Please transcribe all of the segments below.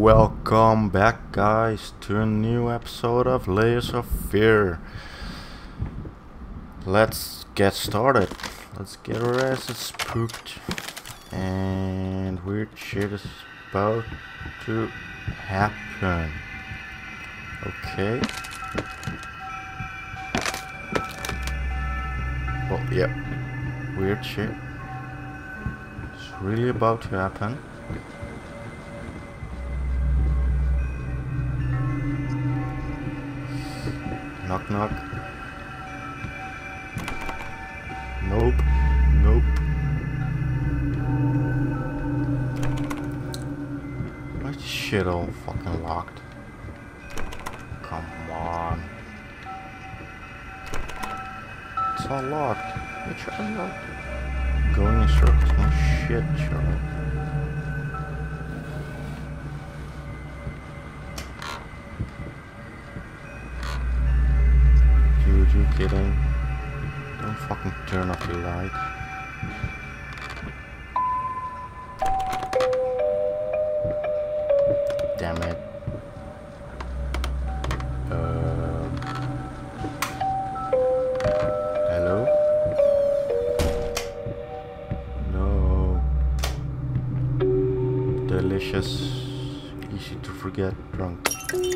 Welcome back, guys, to a new episode of Layers of Fear. Let's get started. Let's get our asses spooked. And weird shit is about to happen. Okay. Well, yep. Weird shit. It's really about to happen. Knock knock. Nope. Nope. Why is this shit all fucking locked? Come on. It's all locked. Bitch, I'm not going in circles. No shit, Charlie. Dude, you kidding? Don't fucking turn off your light. Damn it. Hello? No. Delicious. Easy to forget drunk.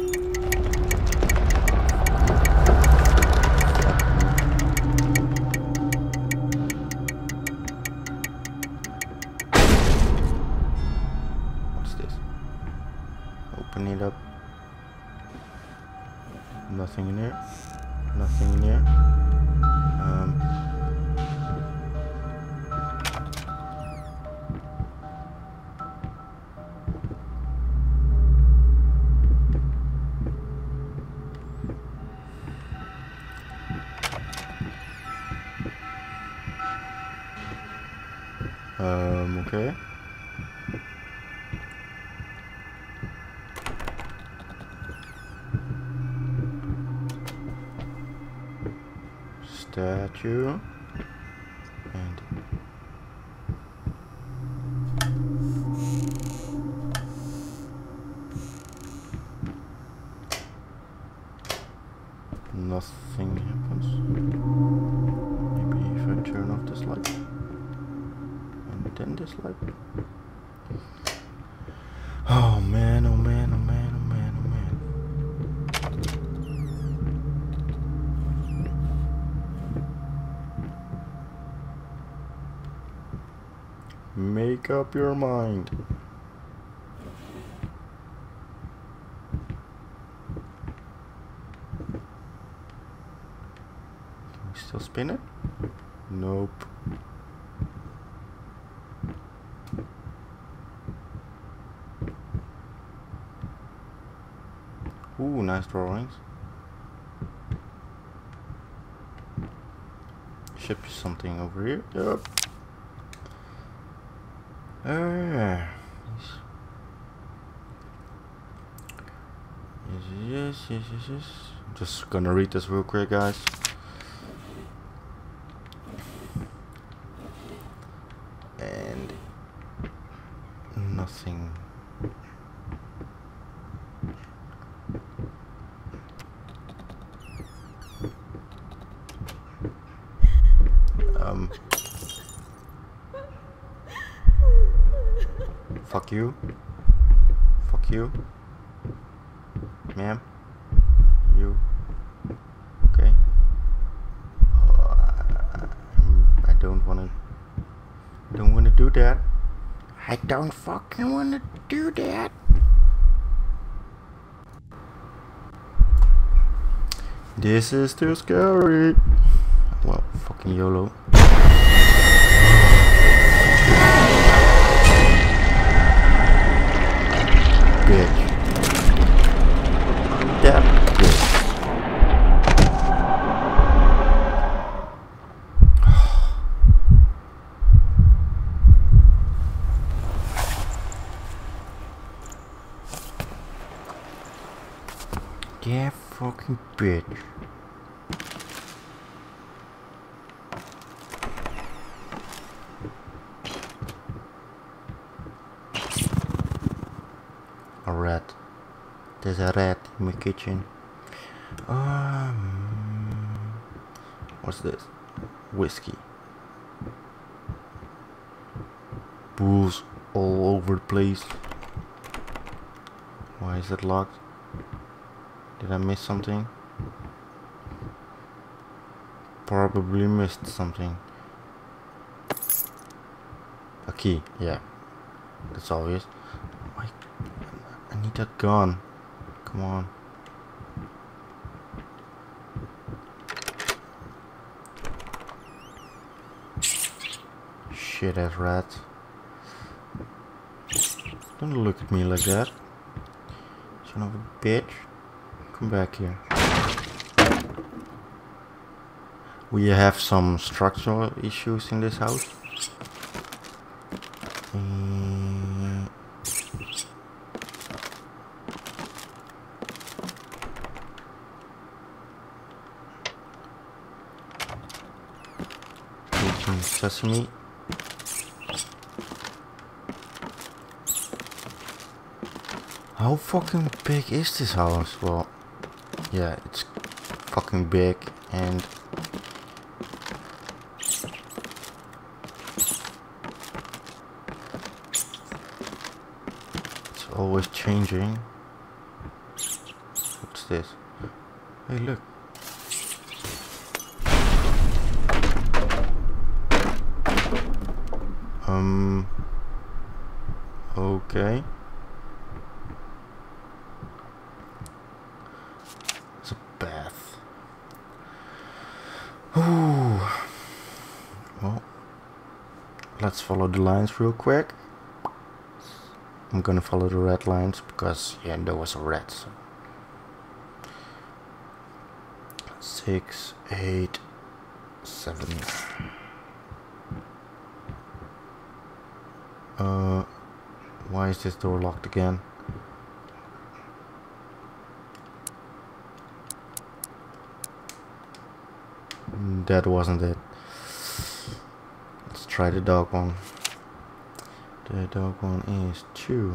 Open it up. Nothing in here. Nothing in here. Okay. Statue and nothing happens. Maybe if I turn off this light and then this light. Oh man, oh man, oh man, oh man, oh man. Make up your mind. Can we still spin it? Nope. Ooh, nice drawings. Should be something over here. Yep. Yes, yes, yes, yes, yes. I'm just gonna read this real quick, guys. And nothing. Fuck you. Fuck you. Ma'am. You. Okay. I don't wanna do that. I don't fucking wanna do that. This is too scary. Well, fucking YOLO. Bitch. That bitch. Yeah, fucking bitch. A rat. There's a rat in my kitchen. What's this? Whiskey. Booze all over the place. Why is it locked? Did I miss something? Probably missed something. A key, yeah. That's obvious. I need that gun. Come on. Shit ass rat. Don't look at me like that. Son of a bitch. Come back here. We have some structural issues in this house. Some sesame. How fucking big is this house? Well, yeah, it's fucking big and it's always changing. What's this? Hey, look. Okay. It's a bath. Ooh. Well, let's follow the lines real quick. I'm gonna follow the red lines because, yeah, there was a rat. So. 6, 8, 7. Why is this door locked again? That wasn't it. Let's try the dog one. The dog one is 2,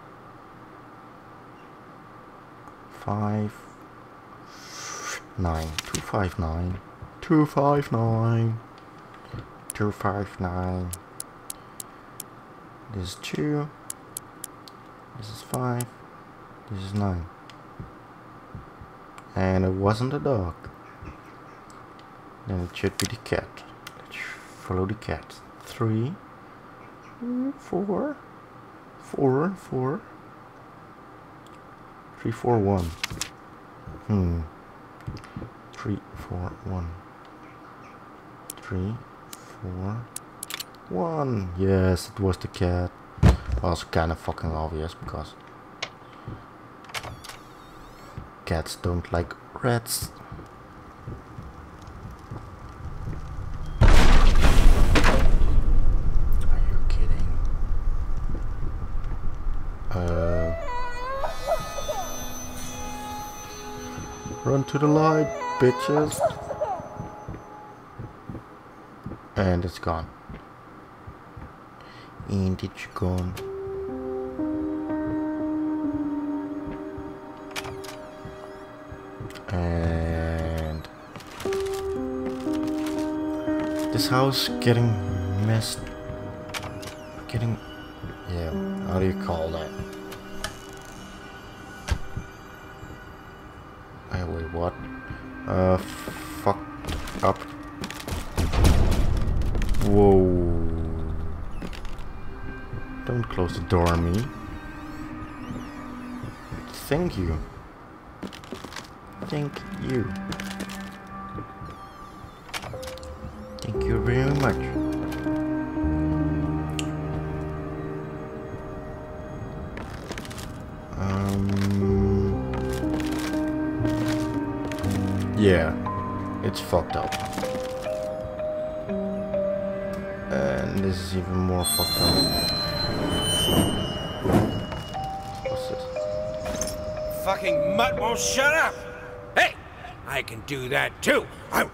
5, 9, 259, 259, 259. This is 2. This is 5. This is 9. And it wasn't a dog. Then it should be the cat. Let's follow the cat. 3, 4, 4, 4, 3, 4, 1. 3, 4, 1. 3, 4, 1. Yes, it was the cat. Was kind of fucking obvious because cats don't like rats. Are you kidding? Run to the light, bitches. And it's gone. And it's gone. And this house getting messed. Yeah, how do you call that? Hey, wait, what? Fucked up. Whoa. Don't close the door on me. Thank you. Thank you. Thank you very much. Yeah, it's fucked up. And this is even more fucked up. What's this? Fucking mutt won't shut up! Hey! I can do that too!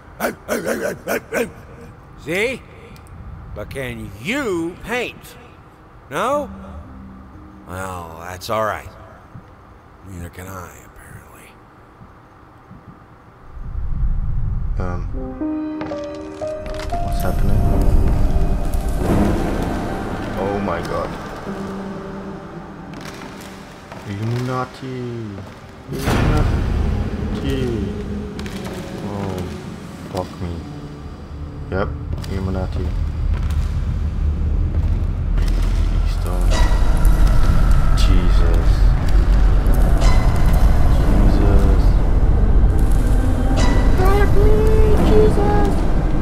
See? But can you paint? No? Well, that's alright. Neither can I, apparently. What's happening? Oh my god. Illuminati. Illuminati. Oh, fuck me. Yep, Illuminati. Please don't. Jesus. Jesus. Help me, Jesus.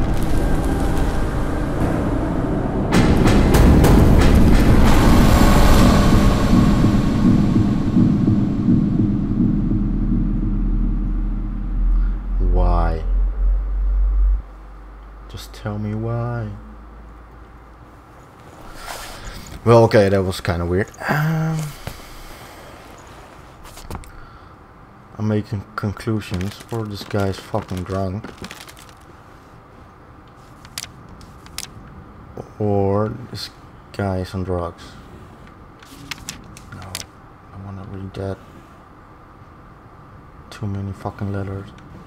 Why? Just tell me why. Well, okay, that was kind of weird. I'm making conclusions, or this guy's fucking drunk, or this guy is on drugs. No, I wanna read that. Too many fucking letters.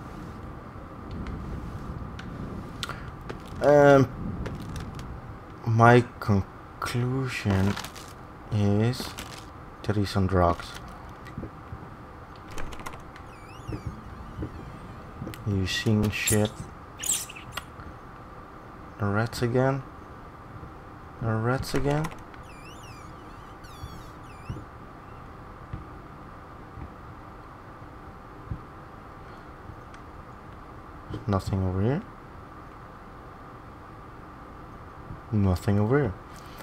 My conclusion is that he's on drugs. You seeing shit? The rats again? The rats again? Nothing over here. Nothing over here.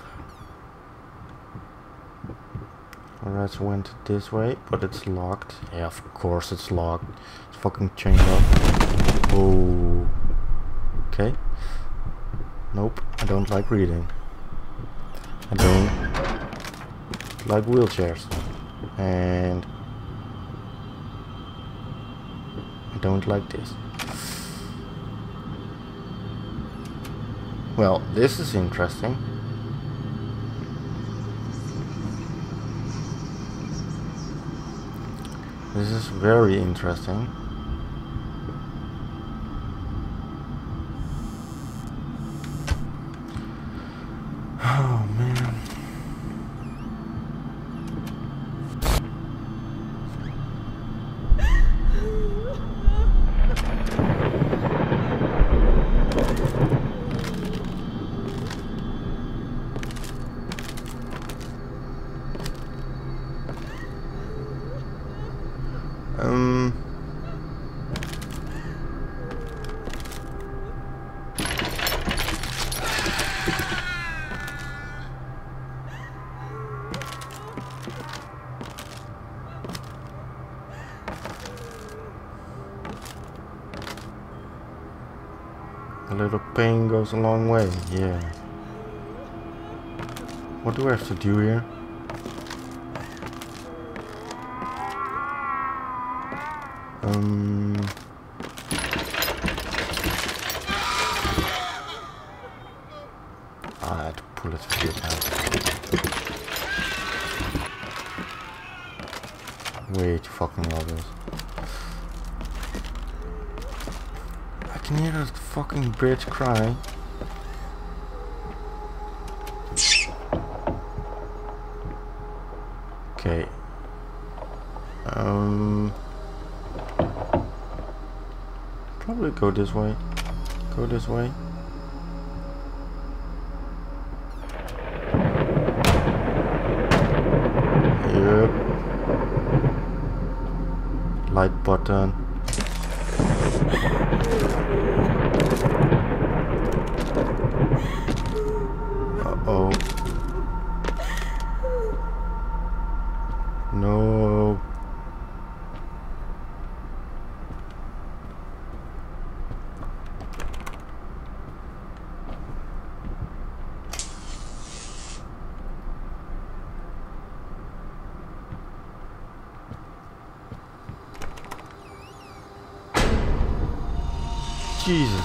Rats went this way, but it's locked. Yeah, of course it's locked. It's fucking chained up. Oh. Okay. Nope, I don't like reading. I don't like wheelchairs. And I don't like this. Well, this is interesting. This is very interesting. Oh man. A little pain goes a long way, yeah. What do I have to do here? I had to pull it through now. Way too fucking obvious. I can hear that fucking bitch cry. Okay. Probably go this way. Go this way. Yep. Light button. Uh-oh. No. Jesus.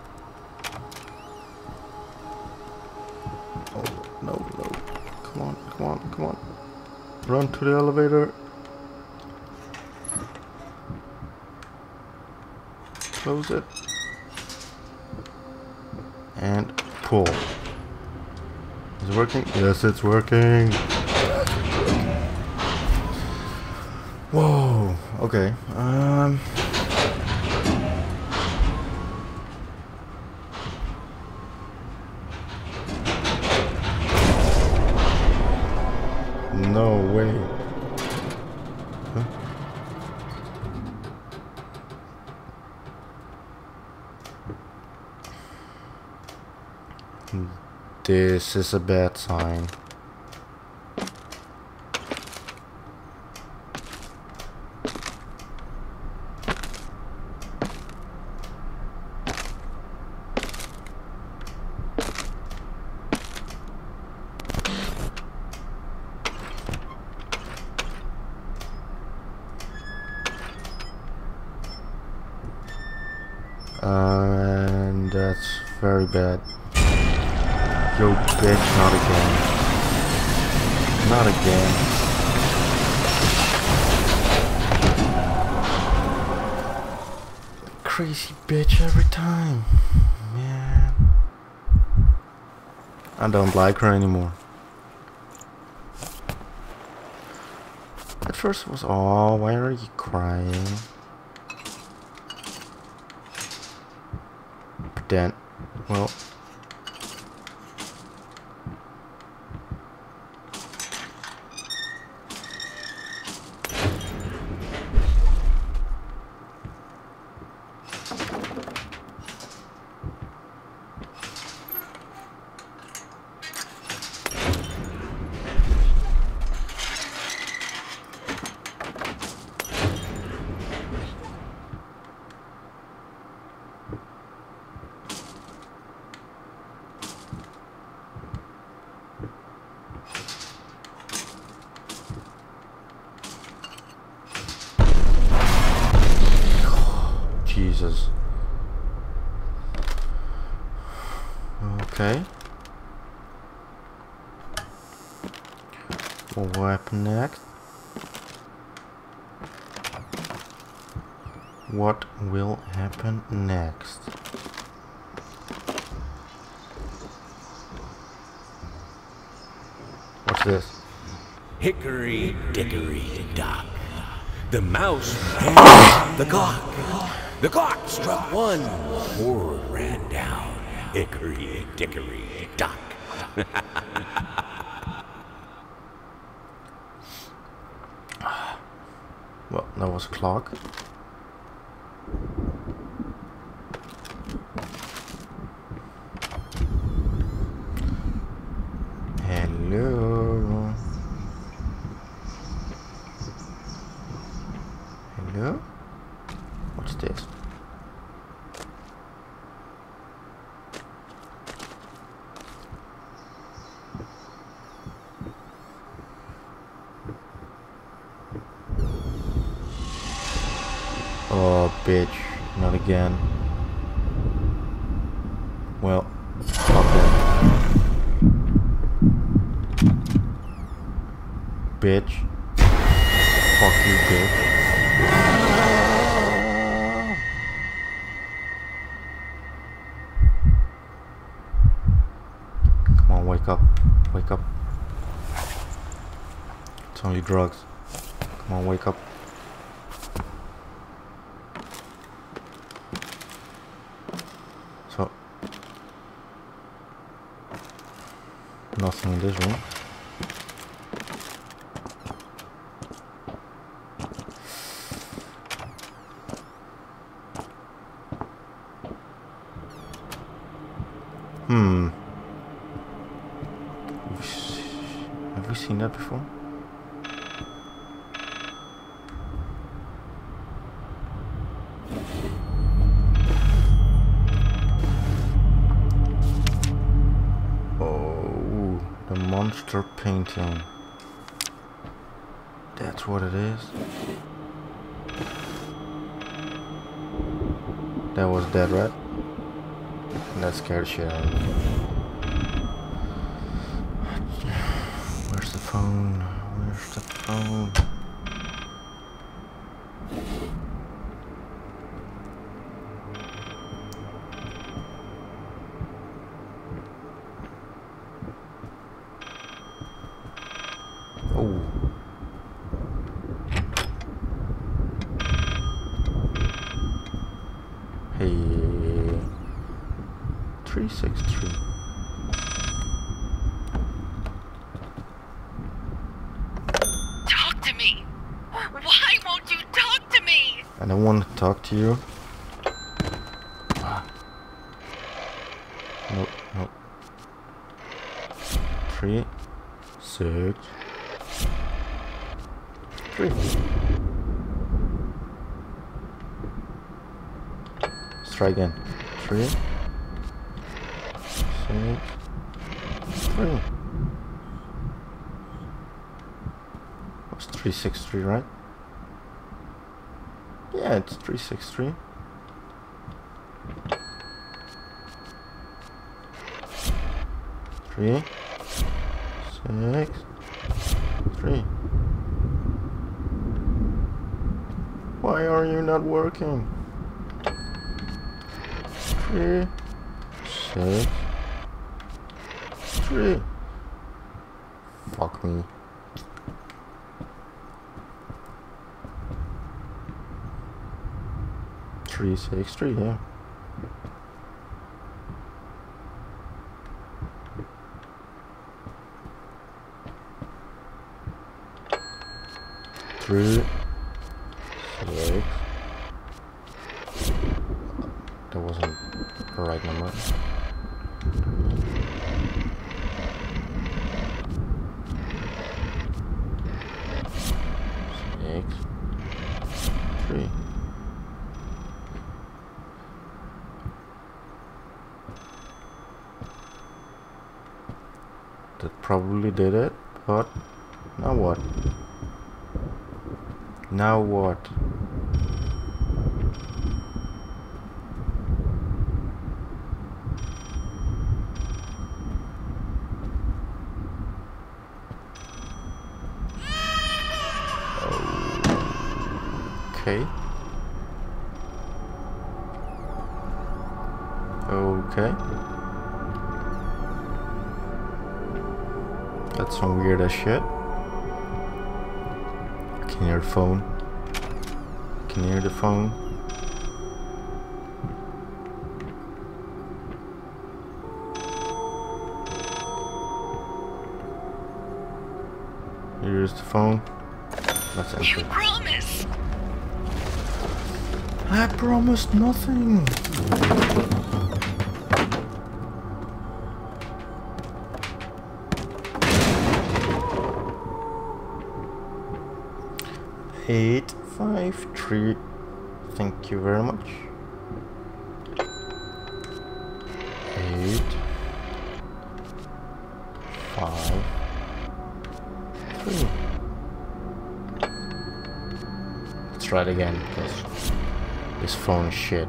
Oh, no, no. Come on, Run to the elevator. Close it. And pull. Is it working? Yes, it's working. Whoa. Okay. No way. Huh? This is a bad sign. And that's very bad. Yo, bitch, not again. Not again. Crazy bitch every time. Man. I don't like her anymore. At first it was, oh, why are you crying? But then, well, Jesus. Okay. What will happen next? What will happen next? What's this? Hickory dickory dock. The mouse ran the clock. The clock struck one. Horror ran down. Hickory dickory dock. Well, that was a clock. Hello. Hello? What's this? Oh, bitch. Not again. Well, fuck that. Bitch. Fuck you, bitch. Come on, wake up. Wake up. It's only drugs. Come on, wake up. So, nothing in this room. Have we seen that before? Oh, the monster painting. That's what it is. That was dead, right? That scared shit out of me. Where's the phone? Where's Where's the phone? Oh. Hey. 363. Talk to me. Why won't you talk to me? I don't want to talk to you. Nope, nope. 3, 6, 3. Let's try again. 3, 6, 3. What's 363, right? Yeah, it's 363. 3, 6, 3. Why are you not working? 3, 6, 3. Fuck me. Three, 6, 3, yeah. Three, 6. That wasn't the right number. 6, 3. That probably did it, but now what? Now what? Okay. Okay. That's some weird ass shit. I can hear the phone. I can hear the phone. Here's the phone. Let's You enter. promise. I promised nothing. Eight, 5, 3. Thank you very much. 8, 5, 3. Let's try it again because this phone is shit.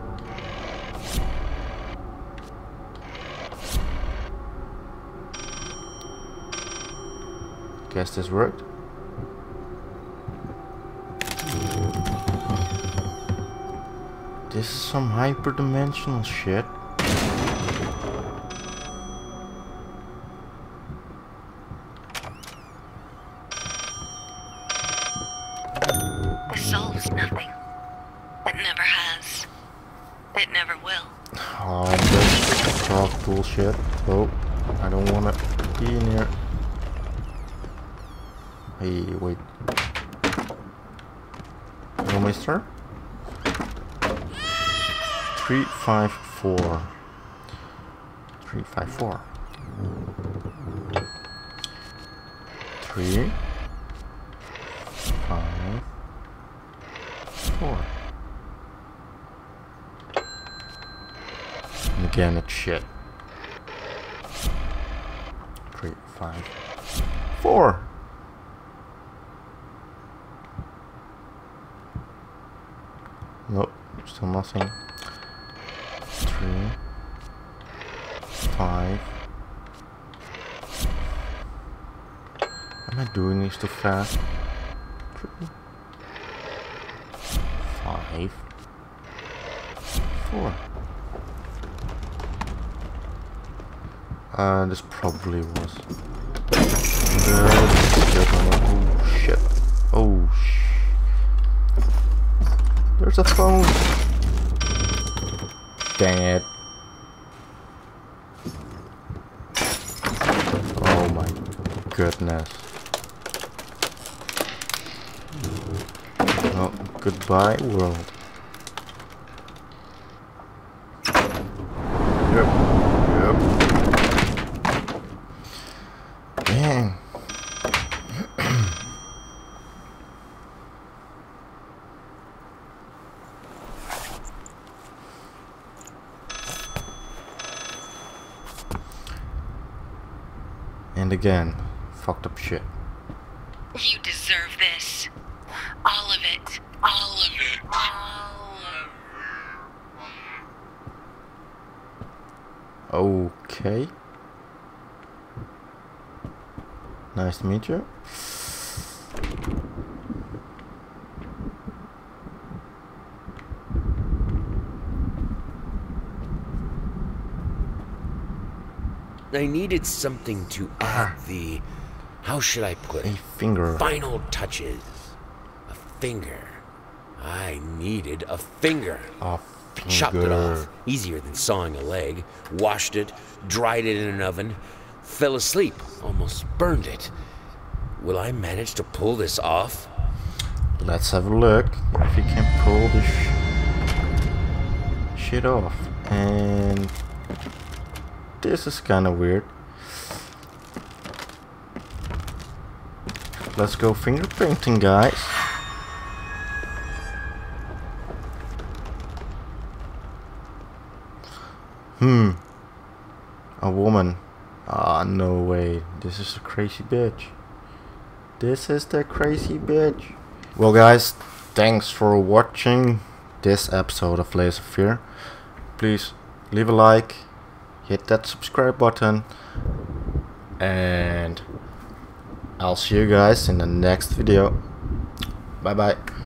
Guess this worked. This is some hyperdimensional shit. This solves nothing. It never has. It never will. Oh, this talk bullshit. Oh, I don't wanna be in here. Hey, wait. Hello, mister? 354. 354. 3, 5, 4. And again, it's shit. 3, 5, 4. Nope, still nothing. 3, 5. Am I doing this too fast? 5, 4. This probably was. Oh shit. Oh sh. There's a phone. Dang it. Oh my goodness. Oh, goodbye world. Yep. Dang. And again, fucked up shit. You deserve this. All of it. All of it. All of it. Okay. Nice to meet you. I needed something to add the, how should I put A it, finger. final touches. A finger. I needed a finger. A Chopped it finger. off, easier than sawing a leg. Washed it, dried it in an oven, fell asleep, almost burned it. Will I manage to pull this off? Let's have a look if you can pull this shit off. And this is kind of weird. Let's go fingerprinting, guys. A woman. Ah, no way. This is a crazy bitch. This is the crazy bitch. Well, guys, thanks for watching this episode of Layers of Fear. Please leave a like, hit that subscribe button, and I'll see you guys in the next video. Bye bye.